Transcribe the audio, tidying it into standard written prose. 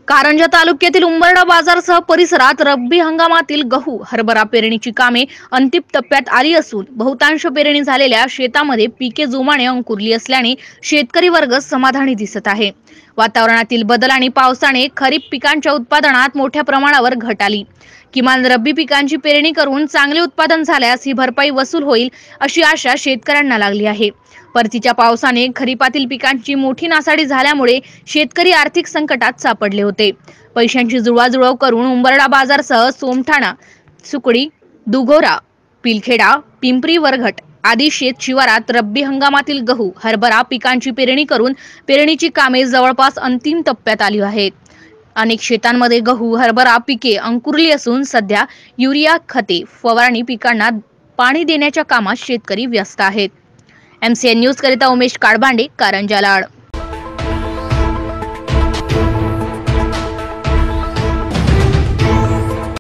कारंजा तालुक्यातील उंबरडा बाजारसह परिसरात रब्बी हंगामातील गहू हरभरा पेरणीची कामे अंतिम टप्प्यात आली असून बहुतांश पेरणी झालेल्या शेतामध्ये पिके जोमाने अंकुरली असल्याने शेतकरी वर्ग समाधानी दिसत आहे। वातावरणातील बदल आणि पावसाने खरीप पिकांच्या उत्पादनात मोठ्या प्रमाणावर घट आली। किमान रब्बी पिकांची पेरणी करून चांगले उत्पादन झाल्यास ही भरपाई वसूल होईल अशी आशा शेतकऱ्यांना लागली आहे। परतीच्या पावसाने खरीपातील पिकांची मोठी नासाडी झाल्यामुळे शेतकरी आर्थिक संकटात सापडले होते। पैशांची जुळवाजुळव करून उंबरडा बाजारसह सोमठाणा, सुकडी, दुघोरा, पिलखेडा, पिंपरी वरघट आदी शेत शिवारात रब्बी हंगामातील गहू हरभरा पिकांची पेरणी करून पेरणीची कामे जवळपास अंतिम टप्प्यात आली आहेत। अनेक शेतांमध्ये गहू हरभरा पिके अंकुरली असून सध्या युरिया खते फवारणी पिकांना पाणी देण्याच्या कामात शेतकरी व्यस्त आहेत। MCN न्यूज करिता उमेश काळबांडे, कारंजा लाड।